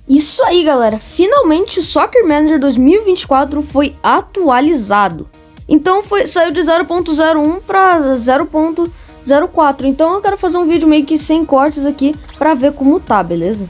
Isso aí, galera, finalmente o Soccer Manager 2024 foi atualizado. Então saiu de 0.01 para 0.04. Então eu quero fazer um vídeo meio que sem cortes aqui para ver como tá, beleza?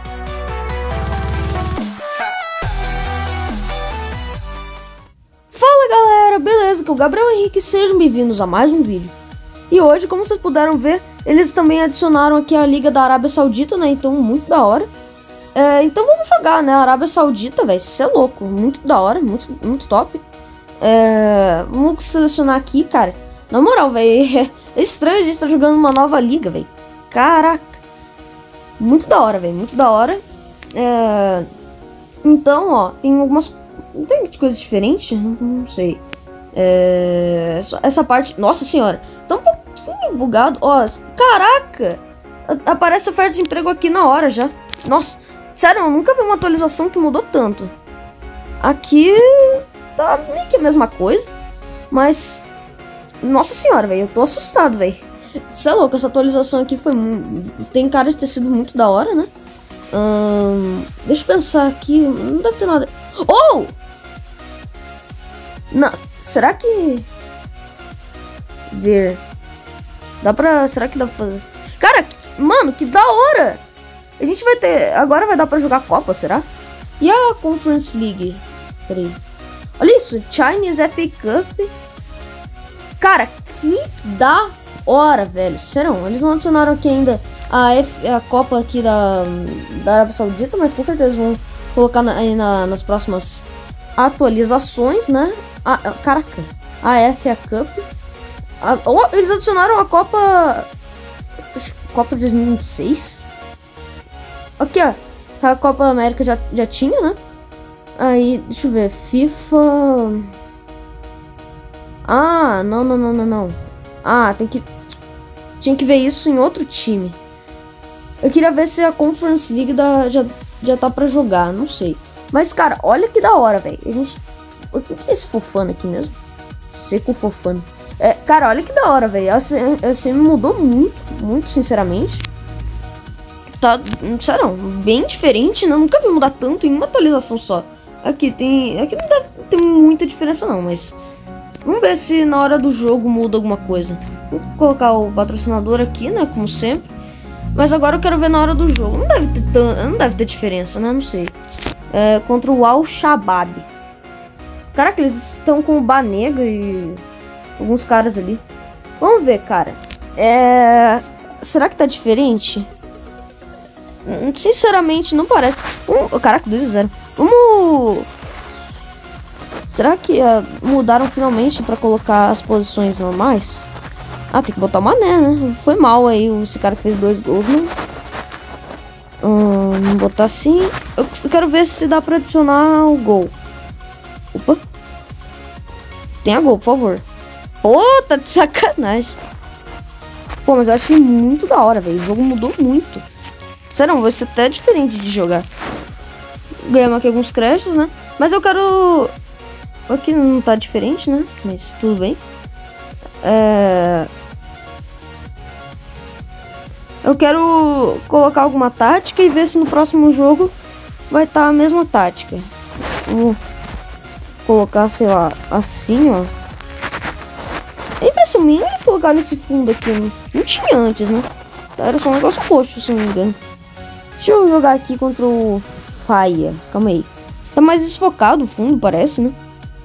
Fala, galera, beleza? Que é o Gabriel Henrique, sejam bem-vindos a mais um vídeo. E hoje, como vocês puderam ver, eles também adicionaram aqui a Liga da Arábia Saudita, né? Então muito da hora. Então vamos jogar, né? Arábia Saudita, velho, isso é louco, muito da hora, muito top. Vamos selecionar aqui, cara. Na moral, velho, é estranho a gente tá jogando uma nova liga, velho. Caraca, muito da hora, velho, muito da hora. Então, ó, tem algumas... Não tem coisas diferentes? Não sei. Essa parte... Nossa senhora, tá um pouquinho bugado. Ó, caraca, aparece oferta de emprego aqui na hora já. Nossa, sério, eu nunca vi uma atualização que mudou tanto. Aqui tá meio que a mesma coisa, mas... Nossa senhora, velho, eu tô assustado, velho. Isso é louco, essa atualização aqui foi... Tem cara de ter sido muito da hora, né? Deixa eu pensar aqui, não deve ter nada... Oh! Não, será que... Ver... Dá pra... Será que dá pra fazer... Cara, mano, que da hora! A gente vai ter... Agora vai dar pra jogar Copa, será? E a Conference League? Peraí. Olha isso, Chinese FA Cup. Cara, que da hora, velho. Sério, eles não adicionaram aqui ainda a Copa aqui da Arábia Saudita, mas com certeza vão colocar nas próximas atualizações, né? Caraca, a FA Cup. Eles adicionaram a Copa 2026. Aqui, ó. A Copa América já tinha, né? Aí, deixa eu ver. FIFA... Ah, não. Ah, tinha que ver isso em outro time. Eu queria ver se a Conference League já tá pra jogar, não sei. Mas, cara, olha que da hora, velho. O que é esse Fofana aqui mesmo? Seco Fofana. Cara, olha que da hora, velho. Assim, mudou muito, sinceramente. Tá, sério, bem diferente, né? Nunca vi mudar tanto em uma atualização só. Aqui não deve ter muita diferença não, mas... Vamos ver se na hora do jogo muda alguma coisa. Vou colocar o patrocinador aqui, né? Como sempre. Mas agora eu quero ver na hora do jogo. Não deve ter diferença, né? Não sei. Contra o Al-Shabaab. Caraca, eles estão com o Banega e... alguns caras ali. Vamos ver, cara. Será que tá diferente? Sinceramente, não parece. Caraca, 2-0. Vamos... Será que mudaram finalmente pra colocar as posições normais? Ah, tem que botar o Mané, né? Foi mal aí esse cara que fez 2 gols, né? Vamos botar assim. Eu quero ver se dá pra adicionar o gol. Opa. Tenha gol, por favor. Pô, tá de sacanagem. Pô, mas eu achei muito da hora, velho. O jogo mudou muito. Sério, vai ser até diferente de jogar. Ganhamos aqui alguns créditos, né? Mas eu quero... Aqui não tá diferente, né? Mas tudo bem. Eu quero colocar alguma tática e ver se no próximo jogo vai estar a mesma tática. Vou colocar, sei lá, assim, ó. É impressão minha eles colocaram esse fundo aqui. Não tinha antes, né? Era só um negócio roxo, se não me engano. Deixa eu jogar aqui contra o Faia. Calma aí. Tá mais desfocado o fundo, parece, né?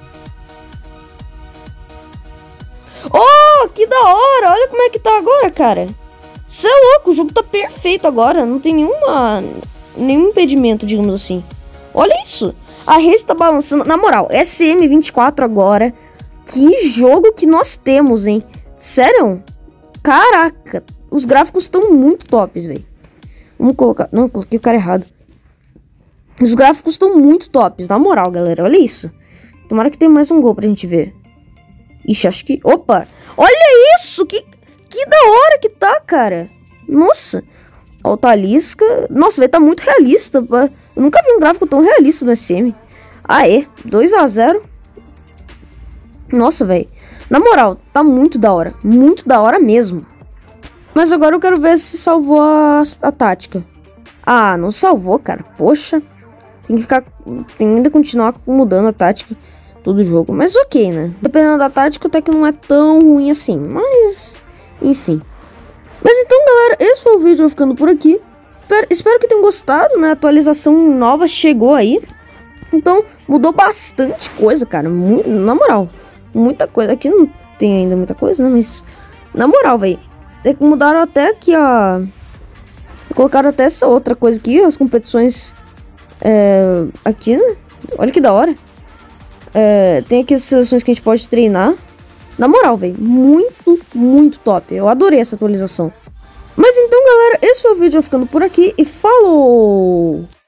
Oh, que da hora! Olha como é que tá agora, cara. Cê é louco, o jogo tá perfeito agora. Não tem nenhum impedimento, digamos assim. Olha isso. A rede tá balançando. Na moral, SM24 agora. Que jogo que nós temos, hein? Sério? Caraca. Os gráficos estão muito tops, velho. Vamos colocar... Não, coloquei o cara errado. Os gráficos estão muito tops. Na moral, galera. Olha isso. Tomara que tenha mais um gol pra gente ver. Ixi, acho que... Opa! Olha isso! Que da hora que tá, cara! Nossa! Ó, o Talisca... Nossa, vai tá muito realista. Eu nunca vi um gráfico tão realista no SM. Aê! 2-0. Nossa, velho. Na moral, tá muito da hora. Muito da hora mesmo. Mas agora eu quero ver se salvou a tática. Ah, não salvou, cara. Poxa. Tem que ficar... Tem ainda continuar mudando a tática todo jogo. Mas ok, né? Dependendo da tática, até que não é tão ruim assim. Mas... Enfim. Mas então, galera, esse foi o vídeo, eu ficando por aqui. Espero que tenham gostado, né? A atualização nova chegou aí. Então, mudou bastante coisa, cara. Na moral, muita coisa. Aqui não tem ainda muita coisa, né? Mas, na moral, velho. Mudaram até aqui, ó. Colocaram até essa outra coisa aqui, as competições. Aqui, né? Olha que da hora. Tem aqui as seleções que a gente pode treinar. Na moral, velho. Muito, muito top. Eu adorei essa atualização. Mas então, galera, esse foi o vídeo, eu ficando por aqui. E falou!